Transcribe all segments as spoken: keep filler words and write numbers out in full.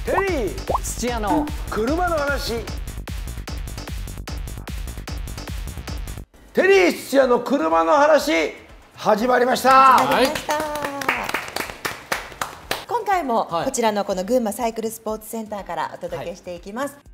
テリー土屋の車の話。テリー土屋の車の話始まりました。 始まりました。今回もこちらのこの群馬サイクルスポーツセンターからお届けしていきます。はい、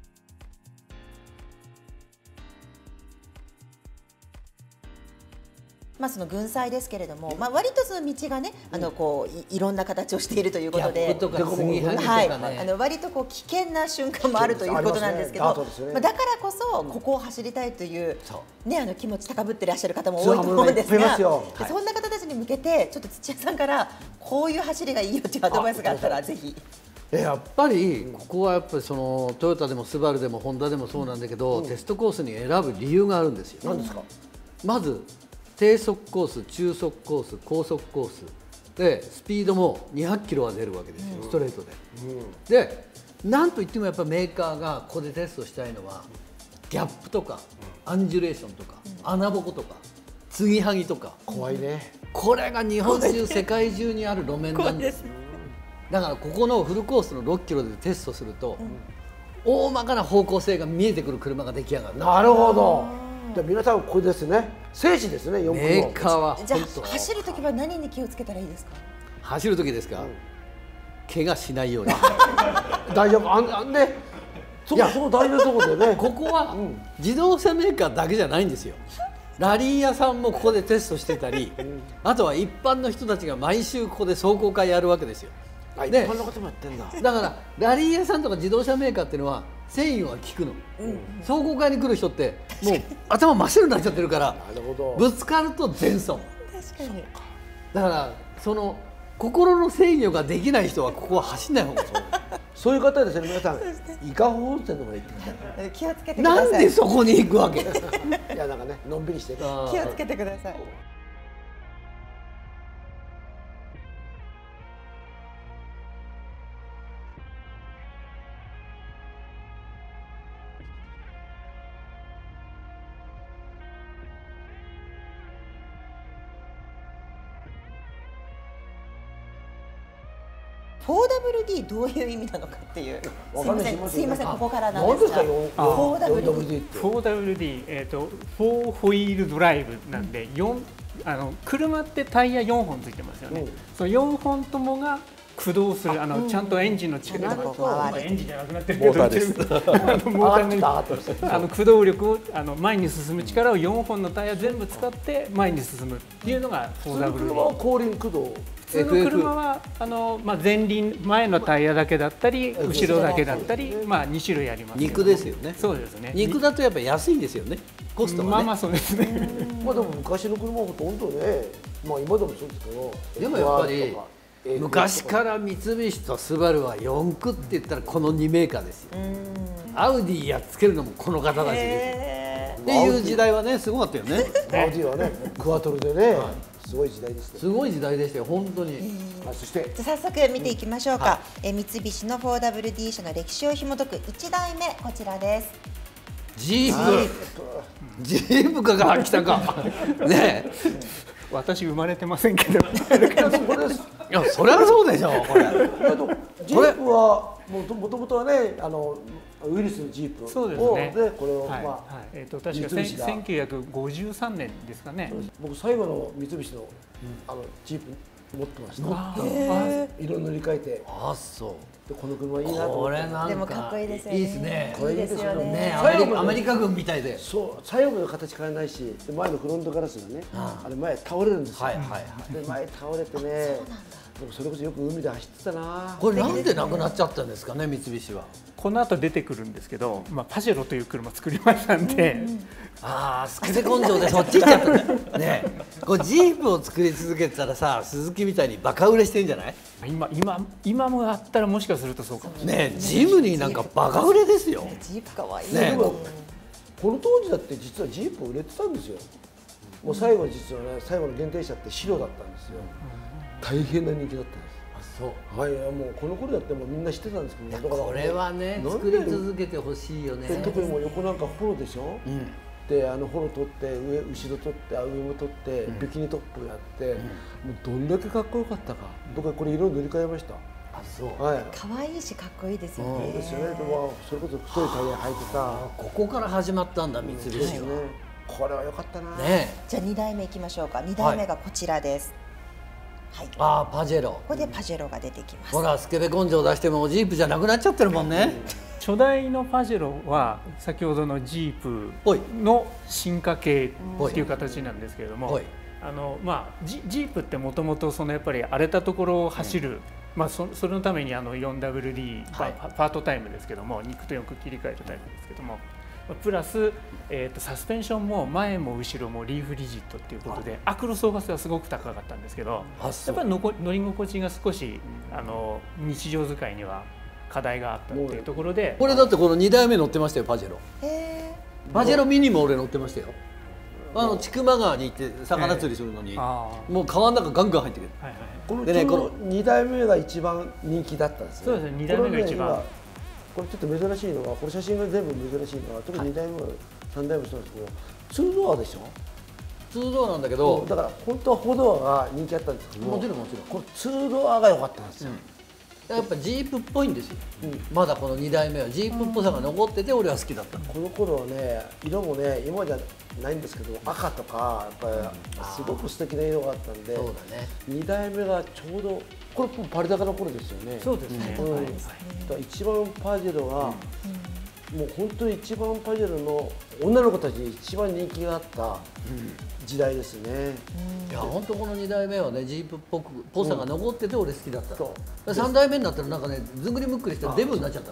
まあその群祭ですけれども、まあ割とその道がね、あのこう い, いろんな形をしているということで、はい、あの割とこう危険な瞬間もあるということなんですけど、まあだからこそここを走りたいというね、あの気持ち高ぶってらっしゃる方も多いと思うんですが、そんな方たちに向けてちょっと土屋さんからこういう走りがいいよというアドバイスがあったらぜひ。 やっぱりここはやっぱりそのトヨタでもスバルでもホンダでもそうなんだけど、テストコースに選ぶ理由があるんですよ。 何ですか？ まず低速コース、中速コース、高速コースでスピードもにひゃくキロは出るわけですよ、うん、ストレートで、うん、でなんといってもやっぱメーカーがここでテストしたいのはギャップとか、うん、アンジュレーションとか、うん、穴ぼことか継ぎはぎとか、 怖いね。 これが日本中世界中にある路面なんです。だからここのフルコースのろっキロでテストすると、うん、大まかな方向性が見えてくる車が出来上がる。 なるほど。じゃあ皆さんこれですね。聖地ですね。よんメーカーはじゃあ走るときは何に気をつけたらいいですか？ 走るときですか？うん、怪我しないように。 大丈夫。あんあんね。そこそこ大事なところでね。 ここは自動車メーカーだけじゃないんですよ。ラリー屋さんもここでテストしてたり、うん、あとは一般の人たちが毎週ここで走行会やるわけですよ。 あ、一般の方もやってんだ。 だからラリー屋さんとか自動車メーカーっていうのは繊維は効くの、うん、走行会に来る人ってもう頭真っ白になっちゃってるからぶつかると全損。 確かに。 だからその心の制御ができない人はここは走んない方がいい。 そういう方はですね、皆さん伊香保温泉とか行ってください。気をつけてください。 なんでそこに行くわけ？いやなんかね、のんびりして気をつけてください。フォーダブリューディー どういう意味なのかっていう。すいません、すいません、ここからなんですが。フォーダブリューディー。 フォーダブリューディー、えっとフォーホイールドライブなんで、四あの車ってタイヤよんほんついてますよね。そのよんほんともが駆動する、あのちゃんとエンジンの力がエンジンじゃなくなってるけど、モーターです。モーターの駆動力をあの前に進む力をよんほんのタイヤ全部使って前に進むっていうのが フォーダブリューディー。 車は後輪駆動。 普通の車はあの、まあ、前輪前のタイヤだけだったり後ろだけだったり、まあ、に種類あります。 肉ですよね。 そうですね。 肉だとやっぱり安いんですよね、コストがね。 まあまあそうですね。 まあでも昔の車はほとんどね、まあ今でもそうですけど、 でもやっぱり昔から三菱とスバルは四駆って言ったらこのにメーカーですよ。アウディやっつけるのもこの方たちですっていう時代はね、すごかったよね。 アウディはね、クワトロでね、すごい時代でした。 すごい時代でしたよ、本当に。 そして早速見ていきましょうか。え三菱の フォーダブリューディー 社の歴史を紐解くいちだいめ、こちらです。 ジープ、ジープかが来たか。ねえ、 私生まれてませんけど。いや、それはそうでしょう。これ。 ジープはもともとはね、あのウイルスのジープをそうですね。 でこれをまあえっと確かせんきゅうひゃくごじゅうさんねんですかね。 僕最後の三菱のあのジープ持ってました。色塗り替えて。 あ、そう。 でこの車いいなと思って。 でもかっこいいですよね。 いいですね。 いいですよね。 アメリカ軍みたいで。 そう、最後まで形変えないし、前のフロントガラスがね、あれ前倒れるんですよ。 はいはいはい。 で前倒れてね。でもそれこそよく海で走ってたな。 これなんでなくなっちゃったんですかね、三菱は。 この後出てくるんですけど、まあパジェロという車作りましたんで、 ああ、スケベ根性でそっち行っちゃったね。ね、これジープを作り続けてたらさ、鈴木みたいにバカ売れしてんじゃない？ 今今今もあったらもしかするとそうかもしれない。 ね、ジムニーなんかバカ売れですよ。 ジープかわいい。 ね、この当時だって実はジープ売れてたんですよ。もう最後実はね、最後の限定車って白だったんですよ。大変な人気だったんです。あ、そう。はい、もうこの頃だってもうみんな知ってたんですけど、 これはね、作り続けてほしいよね。 特にもう横なんかフォロでしょ。うん、で、あのフォロ取って上後ろ取って上も取って、うん、ビキニトップやって、うん、もうどんだけかっこよかったか。僕はこれ色塗り替えました。 あ、 そう。 はい。可愛いしかっこいいですよね。 ですよね。でもそれこそ太いタイヤ履いてさ、 ここから始まったんだ三菱は。 これは良かったな。 ね。 じゃあにだいめいきましょうか。にだいめがこちらです。はい。 ああ、パジェロ。 ここでパジェロが出てきます。 ほら、スケベ根性出してもジープじゃなくなっちゃってるもんね。 初代のパジェロは先ほどのジープの進化系っていう形なんですけれども、あのまあジープってもともとそのやっぱり荒れたところを走る、うん、まあそそれのためにあの フォーダブリューディー、はい、パートタイムですけども、肉とよく切り替えるタイプですけども、プラス、えー、とサスペンションも前も後ろもリーフリジットっていうことでアクロ走破性はすごく高かったんですけど、やっぱり乗り心地が少しあの日常使いには課題があったっていうところで、 これだってこのにだいめ乗ってましたよ、パジェロ。パジェロミニも俺乗ってましたよ。あの千曲川に行って魚釣りするのに、もう川の中ガンガン入ってくる。 このね、このにだいめが一番人気だったんですね。 そうですね、にだいめが一番。 これちょっと珍しいのは、これ写真が全部珍しいのは、特ににだいめもさんだいめもそうなんですけど、ツードアでしょ。 ツードアなんだけど、 だから本当はフォードアが人気あったんですけど、 もちろんもちろん。 これツードアが良かったんですよ。 やっぱジープっぽいんですよ、うん、まだこのにだいめはジープっぽさが残ってて俺は好きだったの。 この頃はね、色もね今じゃないんですけど赤とかやっぱりすごく素敵な色があったんで、 そうだね、 にだいめがちょうどこれパリ高の頃ですよね。 そうですね、うんうん、だ一番パジェロが、うん、もう本当に一番パジェロの女の子たちに一番人気があった時代ですね。 いや本当このにだいめはねジープっぽくぽさが残ってて俺好きだった、うん、さんだいめになったらなんかねずんぐりむっくりしてデブになっちゃった。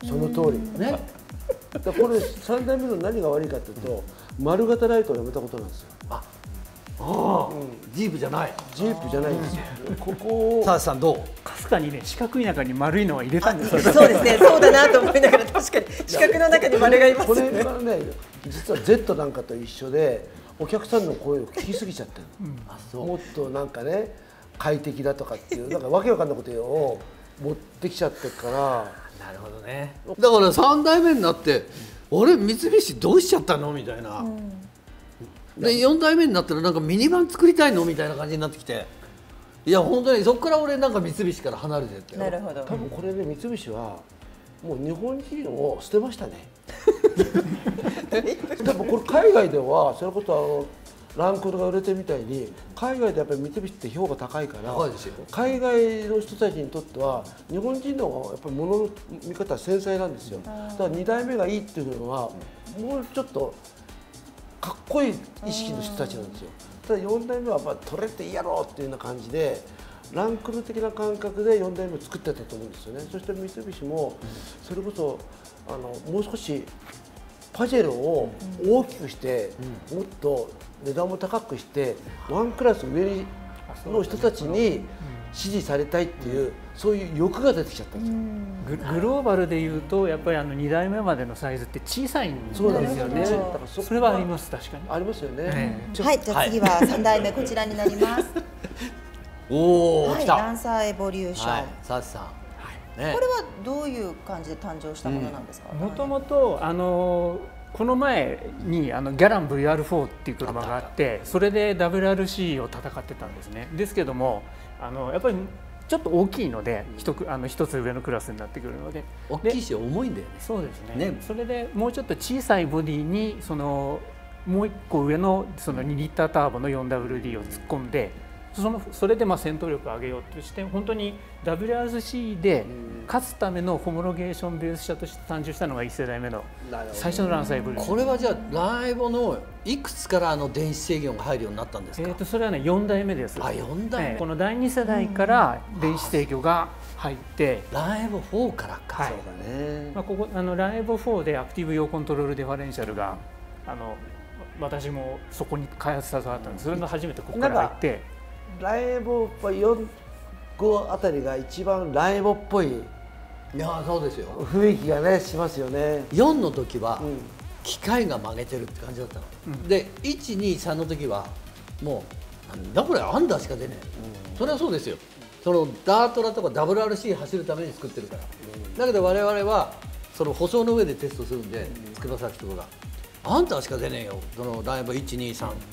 その通りね。だこれさんだいめの何が悪いかというと、うん、丸型ライトをやめたことなんですよ。 ああ、うん、ジープじゃない。 ジープじゃないんですよ。ここを澤さんどう？ かすかにね四角い中に丸いのは入れたんですよ。 そうですね、そうだなと思いながら確かに四角の中に丸がいますよね。 これがね実は Z なんかと一緒でお客さんの声を聞きすぎちゃってる、うん、あそうもっとなんかね快適だとかっていうなんかわけわかんないことを持ってきちゃってるから。 なるほどね。だからさんだいめになって俺三菱どうしちゃったのみたいな、うん、でよんだいめになったらなんかミニバン作りたいのみたいな感じになってきて、いや本当にそこから俺なんか三菱から離れてってなるほど。 多分これで三菱はもう日本人を捨てましたね。多分これ海外ではそれこそあのランクルが売れてるみたいに海外でやっぱり三菱って評価高いから海外の人たちにとっては日本人のやっぱり物の見方は繊細なんですよ。だからにだいめがいいっていうのはもうちょっとかっこいい意識の人たちなんですよ。ただよんだいめはやっぱ取れていいやろうっていうような感じでランクル的な感覚でよんだいめを作ってたと思うんですよね。そして三菱もそれこそあのもう少しパジェロを大きくして、うん、もっと値段も高くしてワンクラス上の人たちに支持されたいっていう、うん、そういう欲が出てきちゃったんですよ。 グ, グローバルでいうとやっぱりあのにだいめまでのサイズって小さいんですよね。だからそれはあります。確かにありますよね、 えー、はい、じゃあ次はさんだいめこちらになります。 おお、はい、 ランサーエボリューション、はい、 サチさん、 ね、これはどういう感じで誕生したものなんですか？ もともとあのこの前にあのギャラン ブイアールフォー っていう車があって、それで ダブリューアールシー を戦ってたんですね。ですけどもあのやっぱりちょっと大きいので一つあの一つ上のクラスになってくるので、 大きいし重いんだよね。 そうですね。ね、それでもうちょっと小さいボディにそのもう一個上のそのにリッターターボの フォーダブリューディー を突っ込んで、そのそれでまあ戦闘力を上げようとして本当に ダブリューアールシー で勝つためのホモロゲーションベース車として誕生したのがいち世代目の最初のランサーエボリューション。 これはじゃあランエボのいくつからあの電子制御が入るようになったんですか？ えーとそれはねよん代目です。 あ、よん代目、 えー、このだいに世代から電子制御が入ってランエボフォーからか、 はい、そうだね。まあここあのランエボフォーでアクティブ用コントロールディファレンシャルがあの私もそこに開発されたんです。それが初めてここから入って。 ランエボよん、ごあたりが一番ランエボっぽい、いやそうですよ、 雰囲気がねしますよね。 よんの時は、うん、機械が曲げてるって感じだったの、うん、でいちにさんの時はもうなんだこれアンダーしか出ねえ、うん、それはそうですよ。そのダートラとか ダブリューアールシー 走るために作ってるから、うん、だけど我々はその舗装の上でテストするんで、筑波崎とかがアンダーしか出ねえよ、そのランエボいちにさん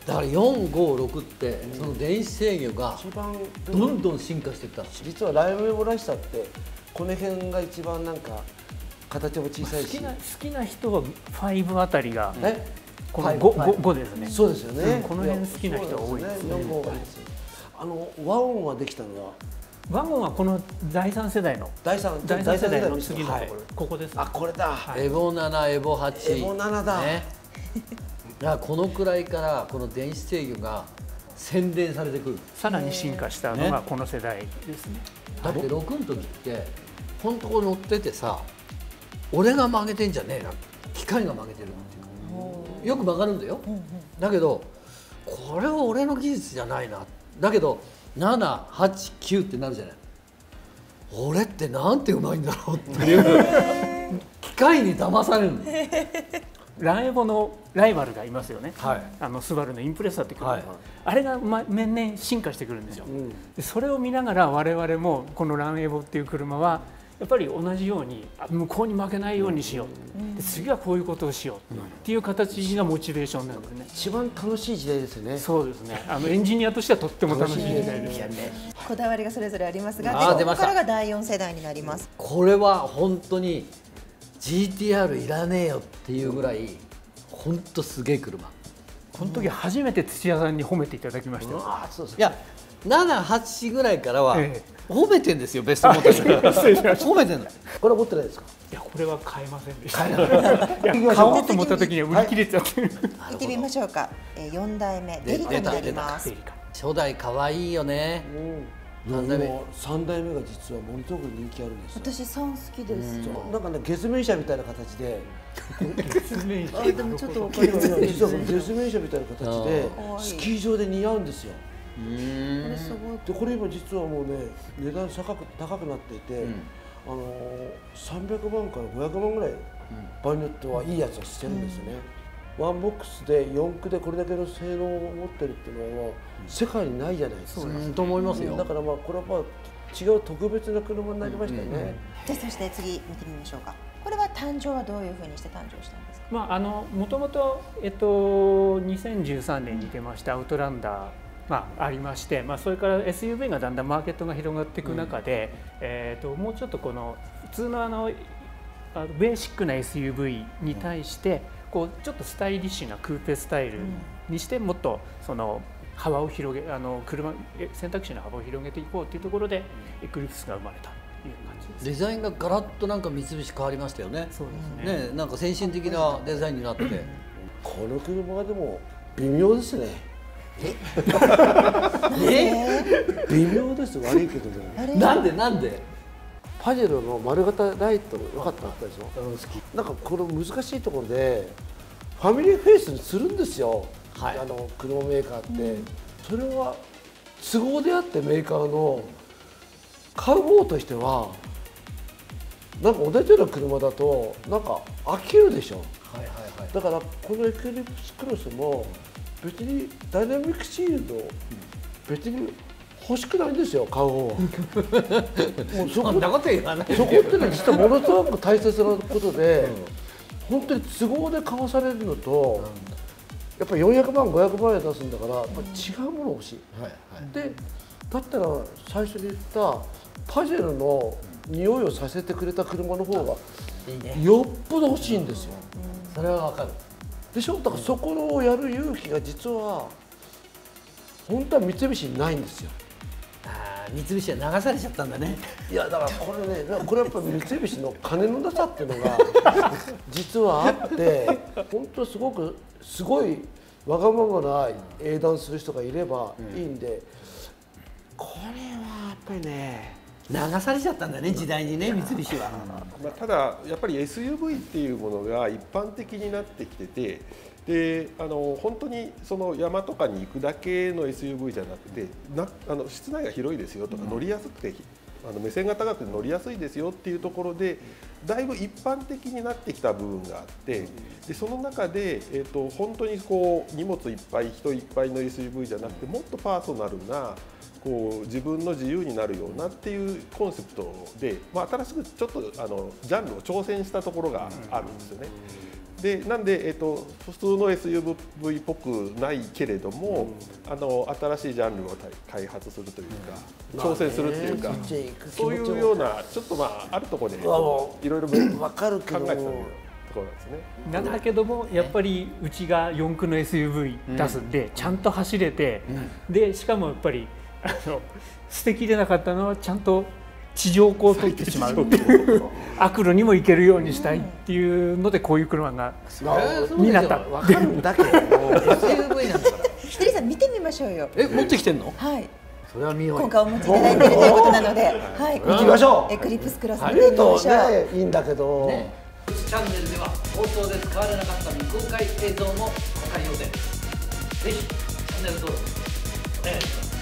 だからよんごろくってその電子制御がどんどん進化していった。 実はライブエボらしさってこの辺が一番なんか形も小さいし、 好きな好きな人はごあたりがね、 この 5, 5ですね。 そうですよね、 うん、この辺好きな人が多いですね。 よんごがいいですよ。あの和音はできたのはワゴンはこのだいさん世代の第三第三世代の次のところ、はい、ここです、ね、 あ、これだ、 はい、エボなな、エボはち、 エボななだ、 ね、だからこのくらいからこの電子制御が洗練されてくる。 さらに進化したのがこの世代ですね。 だってろくの時って本当こう乗っててさ、俺が曲げてんじゃねえな、機械が曲げてるっていう、よく曲がるんだよ、うんうん、だけどこれは俺の技術じゃないな、だけどなな、はち、きゅうってなるじゃない。俺ってなんてうまいんだろうっていう機械に騙されるの。 ランエボのライバルがいますよね、 はい、 あのスバルのインプレッサーって車、はい、あれが、ま、年々進化してくるんですよ、うん、でそれを見ながら我々もこのランエボっていう車はやっぱり同じように向こうに負けないようにしよう、うん、で次はこういうことをしようっていう形がモチベーションなんですね。 一番楽しい時代ですよね。 そうですね、あのエンジニアとしてはとっても楽しい時代ですよね。 こだわりがそれぞれありますが、でここからがだいよん世代になります。 これは本当に ジーティーアール いらねえよっていうぐらい本当すげえ車。 この時初めて土屋さんに褒めていただきましたよ。 あ、そうです。いやなな、はちぐらいからは褒めてんですよ、ベストモデル。褒めてんの。これ持ってないですか。 いや、これは買えませんでした。いや、買おうと思った時には売り切れちゃってる。 行ってみましょうか。よんだいめデリカになります。 初代可愛いよね。 三代目、三代目が実はものすごく人気あるんですよ。 私さん好きです。 なんかね、月面車みたいな形で。 月面車。 でもちょっとわかります。 実は月面車みたいな形でスキー場で似合うんですよ。 これすごい。 でこれ今実はもうね値段高く高くなっていて、うん、あのさんびゃくまんからごひゃくまんぐらい、うん、場合によってはいいやつはしてるんですよね。うん、ワンボックスでよん駆でこれだけの性能を持ってるっていうのは世界にないじゃないですか。 と思いますよ。 だからまあこれはまあ違う特別な車になりましたよね。うんうん、 じゃあそして次見てみましょうか。これは誕生はどういうふうにして誕生したんですか。 まああのもともとえっとにせんじゅうさんねんに出ましたアウトランダー。まあ、ありまして、まあ、それから エスユーブイ がだんだんマーケットが広がっていく中で、うん、えー、ともうちょっとこの普通のあのベーシックな エスユーブイ に対してこうちょっとスタイリッシュなクーペスタイルにしてもっとその幅を広げあの車選択肢の幅を広げていこうというところでエクリプスが生まれたという感じです。 デザインがガラッとなんか三菱変わりましたよね。 そうですね。 ね、なんか先進的なデザインになって、 この車はでも微妙ですね。 え微妙です。悪いけどね。 なんでなんでパジェロの丸型ライト良かったでしょ。好き。なんかこれ難しいところでファミリーフェイスにするんですよ、はい、あの車メーカーって、うん、それは都合であってメーカーの買う方としてはなんか同じような車だとなんか飽きるでしょ。はいはいはい、だからこのエクリプスクロスも別にダイナミックシールド別に欲しくないんですよ、買う方は。もうそこそんなこと言わない。 そこってね実はものすごく大切なことで、うん、本当に都合で買わされるのと、うん、やっぱりよんひゃくまんごひゃくまん円出すんだから、やっぱ違うもの欲しい。はいはい、でだったら最初に言ったパジェロの匂いをさせてくれた車の方がよっぽど欲しいんですよ。 それはわかるでしょ。だからそこをやる勇気が実は本当は三菱にないんですよ。 ああ、三菱は流されちゃったんだね。 いやだからこれね、これやっぱり三菱の金のなさっていうのが実はあって、本当すごくすごいわがままな英断する人がいればいいんで、うん、これはやっぱりね。 流されちゃったんだね、時代にね、三菱は。 まあ、ただやっぱり エスユーブイ っていうものが一般的になってきてて、であの本当にその山とかに行くだけの エスユーブイ じゃなくて、なあの室内が広いですよとか、乗りやすくてあの目線が高くて乗りやすいですよっていうところでだいぶ一般的になってきた部分があって、でその中で、えー、と本当にこう荷物いっぱい人いっぱいの エスユーブイ じゃなくて、もっとパーソナルなこう自分の自由になるようなっていうコンセプトで、まあ、新しくちょっとあのジャンルを挑戦したところがあるんですよね。 でなんで、えー、と普通の エスユーブイ っぽくないけれども、うん、あの新しいジャンルを開発するというか、うん、挑戦するっていうか、まあね、そういうようなちょっとまああるところでいろいろ考えてたところなんですね。 なんだけどもやっぱりうちが四駆の エスユーブイ 出すんで、うん、ちゃんと走れて、うん、でしかもやっぱりあの捨てきれなかったのはちゃんと地上高を取ってしまうっていう悪路にも行けるようにしたいっていうのでこういう車がになった。 わかるんだけど エスユーブイ なんだから。 ひとりさん見てみましょうよ。 え持ってきてんの？ はい。 それは見よう。 今回お持ちいただいているということなので、はい。 行きましょう。 エクリプスクロス見てみましょう。 いいんだけど。 チャンネルでは放送で使われなかった未公開映像も公開予定です。ぜひチャンネル登録お願いします。